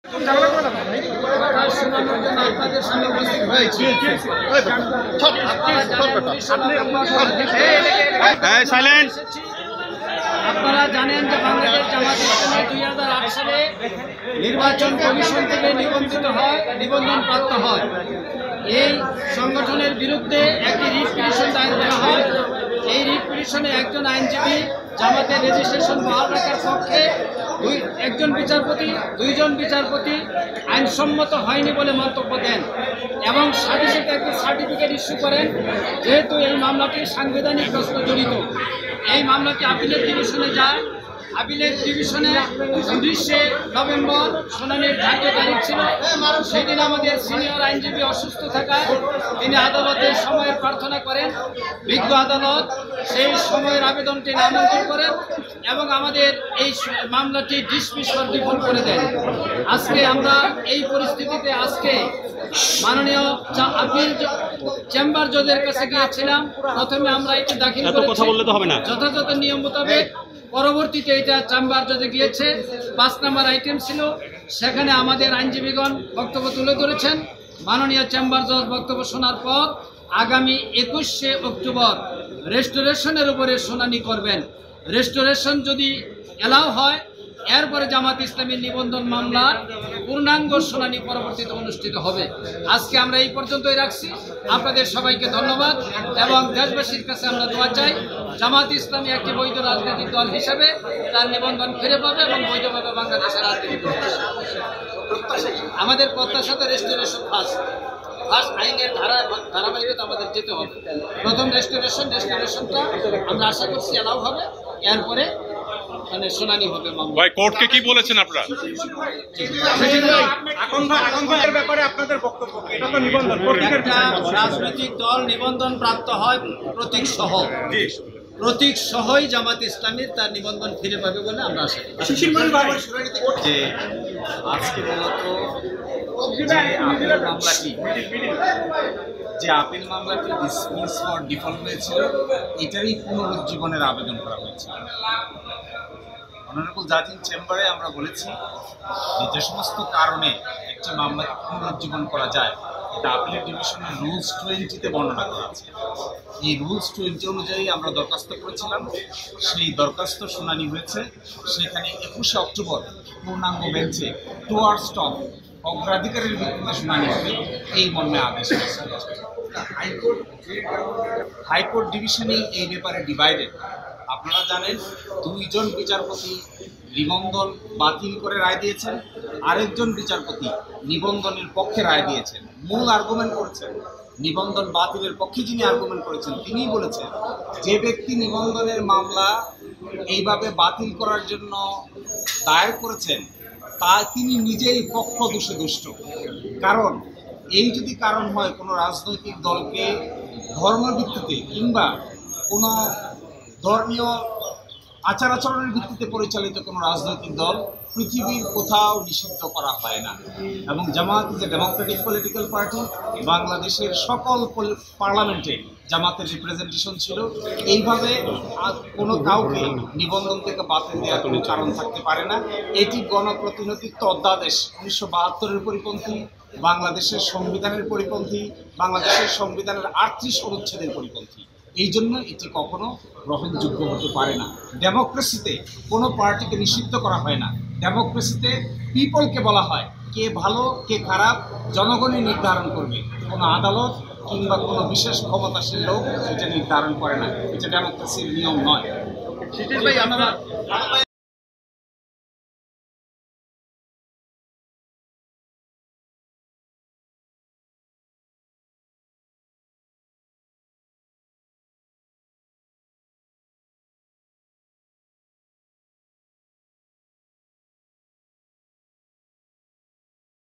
আপনারা জানেন যে বাংলাদেশ জামাত ইসলামী 2008 সালে নির্বাচন কমিশন থেকে নিবন্ধন প্রাপ্ত হয়। এই সংগঠনের বিরুদ্ধে একটি রিট পিটিশন দায়ের করা হয়। এই রিট পিটিশনে একজন আইনজীবী জামাতের রেজিস্ট্রেশন বহাল রাখার পক্ষে দুইজন বিচারপতি আইনসম্মত হয়নি বলে মন্তব্য দেন এবং সাথে সাথে একটি সার্টিফিকেট ইস্যু করেন। যেহেতু এই মামলাটি সাংবিধানিক প্রশ্ন জড়িত, এই মামলাটি আপিলেট ডিভিশনে যায়। আপিলেট ডিভিশনে 19 নভেম্বর শুনানির ধার্য তারিখ ছিল। সেদিন আমাদের সিনিয়র আইনজীবী অসুস্থ থাকায় তিনি আদালতে সময়ের প্রার্থনা করেন। বিজ্ঞ আদালত সেই সময়ের আবেদনটি নামঞ্জুর করেন এবং আমাদের এই মামলাটি ডিসমিস ডিফল্ট করে দেন। আজকে আমরা এই পরিস্থিতিতে মাননীয় আপিল চেম্বার জজের কাছে গিয়েছিলাম। প্রথমে আমরা এটি দাখিল করেছি যথাযথ নিয়ম মোতাবেক। পরবর্তীতে এটা চেম্বার জজে গিয়েছে। 5 নম্বর আইটেম ছিল, সেখানে আমাদের আইনজীবীগণ বক্তব্য তুলে ধরেছেন। মাননীয় চেম্বার জজ বক্তব্য শোনার পর আগামী 21শে অক্টোবর রেস্টোরেশনের উপরে শুনানি করবেন। রেস্টোরেশন যদি এলাও হয়, এরপরে জামাত ইসলামীর নিবন্ধন মামলার পূর্ণাঙ্গ শুনানি পরবর্তীতে অনুষ্ঠিত হবে। আজকে আমরা এই পর্যন্তই রাখছি। আপনাদের সবাইকে ধন্যবাদ এবং দেশবাসীর কাছে আমরা দোয়া চাই জামাত ইসলামী একটি বৈধ রাজনৈতিক দল হিসেবে তার নিবন্ধন ফিরে পাবে এবং বৈধভাবে বাংলাদেশের রাজনীতি করবে। আমাদের প্রত্যাশা তো রেস্টোরেশন ফার্স্ট আইনের ধারাবাহিকতা আমাদের যেতে হবে। প্রথম রেস্টোরেশনটা আমরা আশা করছি এলাও হবে, এরপরে মানে শুনানি হবে। ভাই কোর্টকে কি বলেছেন আপনারা? রাজনৈতিক দল নিবন্ধন প্রাপ্ত হয় প্রতীক সহই জামাত ইসলামীর তার নিবন্ধন ফিরে পাবে বলে আমরা আশা করি। আজকে মূলত যে আপিল মামলাটি ডিসমিস ফর ডিফল্ট হয়েছিল, এটারই পুনরুজ্জীবনের আবেদন করা হয়েছিল। অনারেবল জাজ ইন চেম্বারে আমরা বলেছি যে সমস্ত কারণে একটি মামলাকে পুনরুজ্জীবন করা যায়, এটা আপিলেট ডিভিশনের রুলস 20-তে বর্ণনা করা আছে। এই রুলস 20 অনুযায়ী আমরা দরখাস্ত করেছিলাম। সেই দরখাস্ত শুনানি হয়েছে। সেখানে 21শে অক্টোবর পূর্ণাঙ্গ বেঞ্চে টুয়ার্ড স্টপ অগ্রাধিকারের ভিত্তিতে শুনানি হবে, এই মর্মে আদেশ হয়েছে। হাইকোর্ট ডিভিশনেই এই ব্যাপারে ডিভাইডেড। আপনারা জানেন 2জন বিচারপতি নিবন্ধন বাতিল করে রায় দিয়েছেন, আরেকজন বিচারপতি নিবন্ধনের পক্ষে রায় দিয়েছেন। মূল আর্গুমেন্ট করেছেন নিবন্ধন বাতিলের পক্ষে যিনি আর্গুমেন্ট করেছেন তিনিই বলেছেন যে ব্যক্তি নিবন্ধনের মামলা এইভাবে বাতিল করার জন্য দায়ের করেছেন তিনি নিজেই পক্ষ দোষে দুষ্ট। কারণ এই যদি কারণ হয় কোনো রাজনৈতিক দলকে ধর্মের ভিত্তিতে কিংবা কোনো ধর্মীয় আচার আচরণের ভিত্তিতে পরিচালিত কোনো রাজনৈতিক দল পৃথিবীর কোথাও নিষিদ্ধ করা হয় না। এবং Jamaat is a democratic political party. বাংলাদেশের সকল পার্লামেন্টে জামাতের রিপ্রেজেন্টেশন ছিল। এইভাবে কোনো কাউকে নিবন্ধন থেকে বাতিল দেওয়ার কোনো কারণ থাকতে পারে না। এটি গণপ্রতিনিধিত্ব অধ্যাদেশ 1972-এর পরিপন্থী, বাংলাদেশের সংবিধানের পরিপন্থী, বাংলাদেশের সংবিধানের 38 অনুচ্ছেদের পরিপন্থী। এই জন্য এটি কখনো গ্রহণযোগ্য হতে পারে না। ডেমোক্রেসিতে কোনো পার্টিকে নিষিদ্ধ করা হয় না। ডেমোক্রেসিতে পিপলকে বলা হয় কে ভালো কে খারাপ জনগণই নির্ধারণ করবে, কোনো আদালত কিংবা কোনো বিশেষ ক্ষমতাশীল লোক এটা নির্ধারণ করে না। এটা ডেমোক্রেসির নিয়ম নয়।